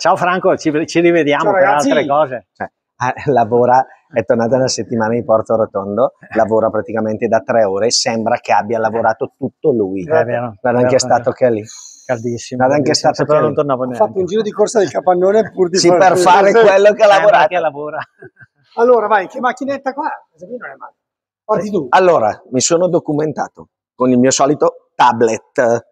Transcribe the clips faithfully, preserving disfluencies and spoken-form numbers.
ciao Franco, ci, ci rivediamo ciao, per altre cose. Cioè, eh, lavora, è tornata una settimana in Porto Rotondo, lavora praticamente da tre ore, sembra che abbia lavorato tutto lui. È vero, Guarda anche è stato che è lì. Caldissimo. Guarda anche è stato che non tornavo neanche. Ho fatto un giro di corsa del capannone pur di sì, per fare quello che ha lavorato. Che lavora. Allora vai, che macchinetta qua? Non è male. Parti tu. Allora, mi sono documentato con il mio solito tablet.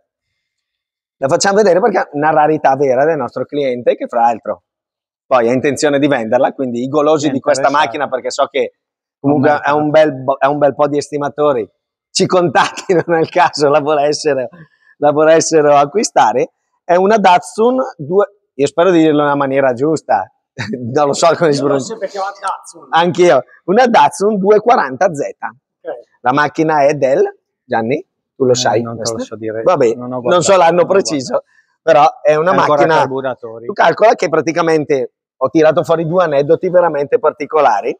La facciamo vedere perché è una rarità vera del nostro cliente che fra l'altro poi ha intenzione di venderla, quindi i golosi di questa macchina, perché so che comunque è un, bel, è un bel po' di estimatori, ci contattino nel caso la volessero, la volessero acquistare. È una Datsun due, io spero di dirlo in una maniera giusta, non lo so come si pronuncia, anch'io, una Datsun duecentoquaranta Z. Okay. La macchina è del, Gianni? Tu lo sai? Eh, non te lo so dire. Vabbè, non, non so l'anno preciso, però è una macchina. Tu calcola che praticamente ho tirato fuori due aneddoti veramente particolari.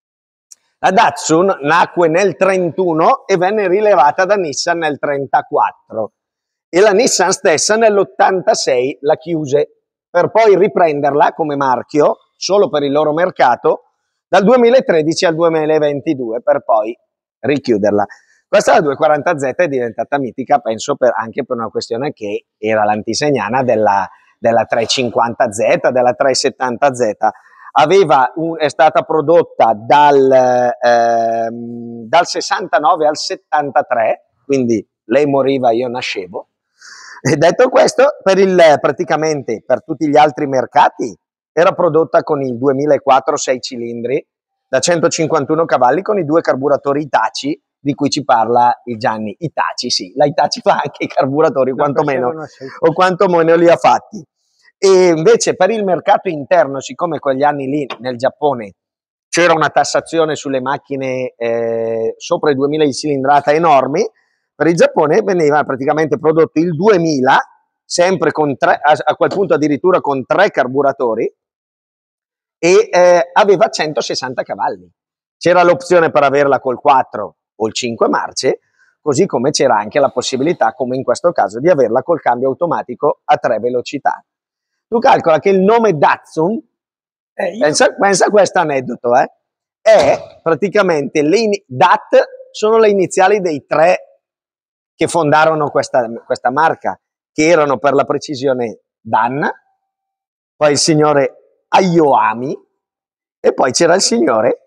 La Datsun nacque nel trentuno e venne rilevata da Nissan nel trentaquattro e la Nissan stessa nell'ottantasei la chiuse per poi riprenderla come marchio solo per il loro mercato dal duemilatredici al duemilaventidue per poi richiuderla. Questa la duecentoquaranta Z è diventata mitica, penso per, anche per una questione che era l'antisegnana della, della trecentocinquanta Z, della trecentosettanta Z. Aveva un, è stata prodotta dal, ehm, dal sessantanove al settantatré, quindi lei moriva, io nascevo. E detto questo, per il, praticamente per tutti gli altri mercati era prodotta con il duemilaquattro sei cilindri da centocinquantuno cavalli con i due carburatori Hitachi di cui ci parla il Gianni. Hitachi, sì, la Hitachi fa anche i carburatori, no, quantomeno, o quantomeno li ha fatti. E invece per il mercato interno, siccome quegli anni lì nel Giappone c'era una tassazione sulle macchine eh, sopra i duemila di cilindrata enormi, per il Giappone veniva praticamente prodotto il duemila, sempre con tre, a, a quel punto addirittura con tre carburatori, e eh, aveva centosessanta cavalli. C'era l'opzione per averla col quattro o il cinque marce, così come c'era anche la possibilità, come in questo caso, di averla col cambio automatico a tre velocità. Tu calcola che il nome Datsun, eh, io... pensa, pensa a questo aneddoto, eh, è praticamente, le Dat sono le iniziali dei tre che fondarono questa, questa marca, che erano per la precisione Dan, poi il signore Ayoami e poi c'era il signore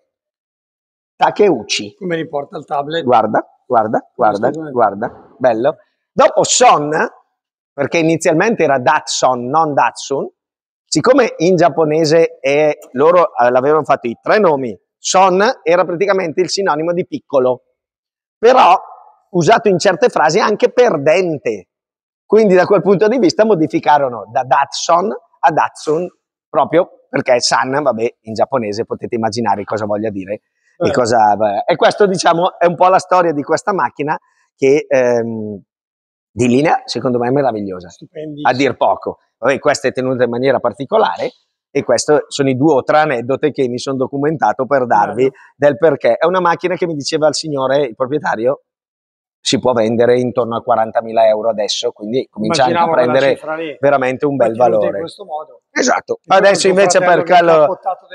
Takeuchi. Come riporta il tablet? Guarda, guarda, guarda, guarda, bello. Dopo Son, perché inizialmente era Datsun, non Datsun, siccome in giapponese è, loro l'avevano fatto i tre nomi, Son era praticamente il sinonimo di piccolo, però usato in certe frasi anche perdente. Quindi da quel punto di vista modificarono da Datsun a Datsun, proprio perché San, vabbè, in giapponese potete immaginare cosa voglia dire. Eh. E, cosa, e questo, diciamo, è un po' la storia di questa macchina che ehm, di linea, secondo me, è meravigliosa, a dir poco. Vabbè, questa è tenuta in maniera particolare e questi sono i due o tre aneddoti che mi sono documentato per darvi eh. del perché. È una macchina che mi diceva il signore, il proprietario, si può vendere intorno a quarantamila euro adesso, quindi comincia anche a prendere veramente un bel valore. In questo modo. Esatto. Adesso invece per quello,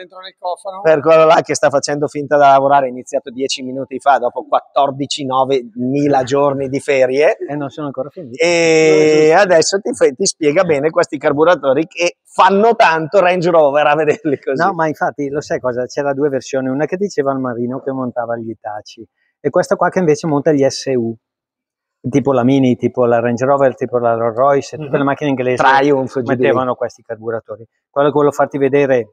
per quello là che sta facendo finta da lavorare, è iniziato dieci minuti fa, dopo quattordici novemila giorni di ferie. E non sono ancora finiti. E adesso ti, ti spiega bene questi carburatori che fanno tanto Range Rover a vederli così. No, ma infatti lo sai cosa? C'era due versioni, una che diceva il Marino che montava gli Hitachi, e questa qua che invece monta gli S U, tipo la Mini, tipo la Range Rover, tipo la Rolls Royce, tutte mm-hmm. le macchine inglesi Triumph, mettevano questi carburatori. Quello che volevo farti vedere,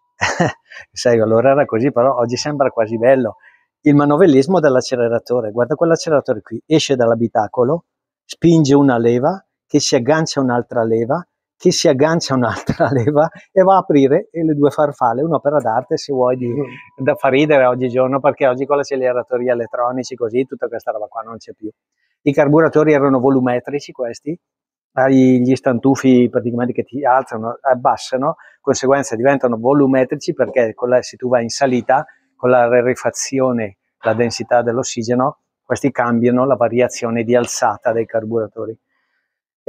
sai, allora era così, però oggi sembra quasi bello, il manovellismo dell'acceleratore. Guarda quell'acceleratore qui, esce dall'abitacolo, spinge una leva, che si aggancia a un'altra leva, che si aggancia a un'altra leva e va a aprire e le due farfalle, un'opera d'arte se vuoi, di, da far ridere oggigiorno, perché oggi con gli acceleratori elettronici così, tutta questa roba qua non c'è più. I carburatori erano volumetrici questi, hai gli stantufi praticamente che ti alzano, abbassano, conseguenza diventano volumetrici perché con la, se tu vai in salita, con la rarefazione, la densità dell'ossigeno, questi cambiano la variazione di alzata dei carburatori.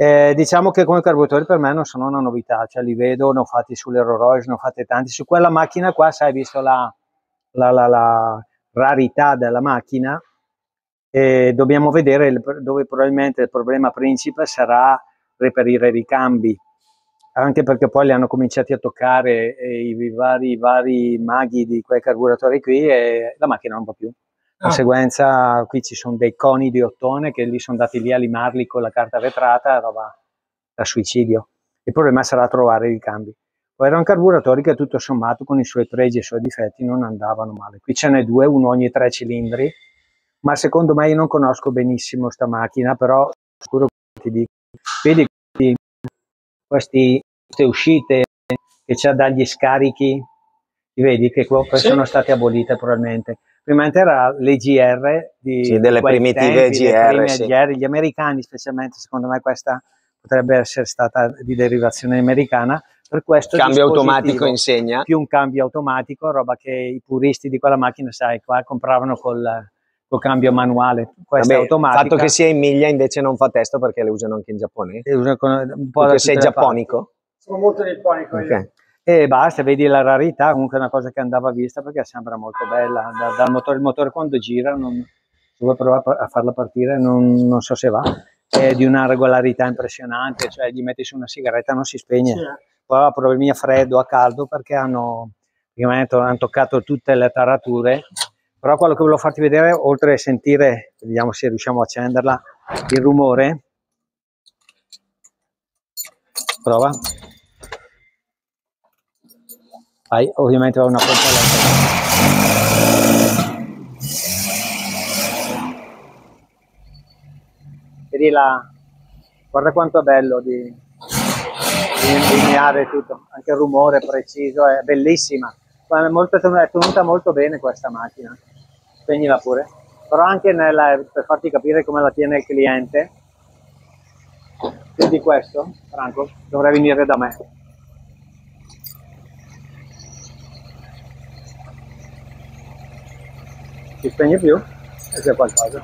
Eh, diciamo che come carburatori per me non sono una novità, cioè li vedo, ne ho fatti sulle Rolls Royce, ne ho fatti tanti. Su quella macchina qua, sai, visto la, la, la, la rarità della macchina, eh, dobbiamo vedere il, dove probabilmente il problema principe sarà reperire i ricambi, anche perché poi li hanno cominciati a toccare eh, i, vari, i vari maghi di quei carburatori qui e la macchina non va più. Di conseguenza qui ci sono dei coni di ottone che lì sono andati lì a limarli con la carta vetrata, roba da suicidio. Il problema sarà trovare i ricambi. Poi erano carburatori che tutto sommato con i suoi pregi e i suoi difetti non andavano male. Qui ce n'è due, uno ogni tre cilindri, ma secondo me io non conosco benissimo sta macchina, però sicuro che ti dico, vedi questi, queste uscite che c'ha dagli scarichi, vedi che poi sì. sono state abolite probabilmente. Prima era l'E G R di, sì, delle di primitive tempi, E G R, le sì. E G R, gli americani specialmente, secondo me questa potrebbe essere stata di derivazione americana. Per questo cambio automatico insegna più un cambio automatico, roba che i puristi di quella macchina, sai, qua compravano col, col cambio manuale. Questa Vabbè, automatica. Il fatto che sia in miglia invece non fa testo perché le usano anche in giapponese. Un po' tu sei giapponico? Sono molto nipponico okay. io. E basta, vedi la rarità, comunque è una cosa che andava vista perché sembra molto bella. Da, dal motore, il motore quando gira, non, se vuoi provare a farla partire, non, non so se va, è di una regolarità impressionante, cioè gli metti su una sigaretta non si spegne. Sì. Poi ha problemi a freddo, a caldo, perché hanno, hanno toccato tutte le tarature. Però quello che volevo farti vedere, oltre a sentire, vediamo se riusciamo a accenderla, il rumore. Prova. Hai, ovviamente ho una pompa elettrica. Vedi là, guarda quanto è bello di, di lineare tutto, anche il rumore preciso, è bellissima. È, molto, è tenuta molto bene questa macchina, spegnila pure. Però anche nella, per farti capire come la tiene il cliente, vedi questo, Franco, dovrai venire da me. Si spegne più e c'è qualcosa.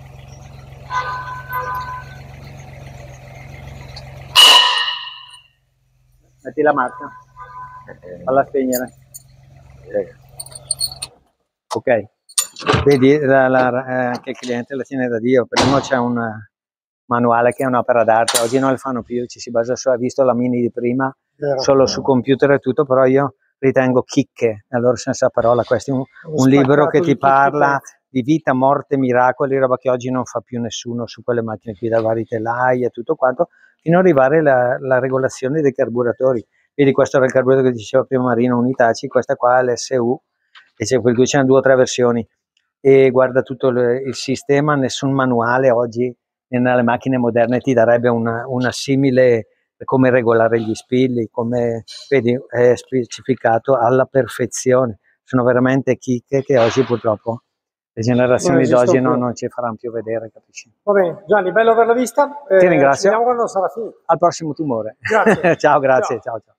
Metti la marca, falla spegnere. Ok, vedi la, la, eh, anche il cliente la tiene da Dio. Prima c'è un manuale che è un'opera d'arte, oggi non le fanno più, ci si basa su, ha visto la Mini di prima, Vero. solo su computer e tutto, però io ritengo chicche, allora senza parola, questo è un, un libro che ti parla di vita, morte, miracoli, roba che oggi non fa più nessuno su quelle macchine qui, da vari telai e tutto quanto, fino ad arrivare alla regolazione dei carburatori. Vedi, questo era il carburatore che diceva prima Marino, un Hitachi, questa qua è l'S U, e c'è per cui c'è due o tre versioni, e guarda tutto il, il sistema, nessun manuale oggi nelle macchine moderne ti darebbe una, una simile, come regolare gli spilli, come vedi è specificato alla perfezione. Sono veramente chicche che oggi purtroppo le generazioni d'oggi non, non ci faranno più vedere, capisci? Va bene, Gianni, bello averla vista. Ti eh, ringrazio. Ci vediamo quando sarà finito. Al prossimo tumore. Grazie. Ciao, grazie. Ciao. Ciao, ciao.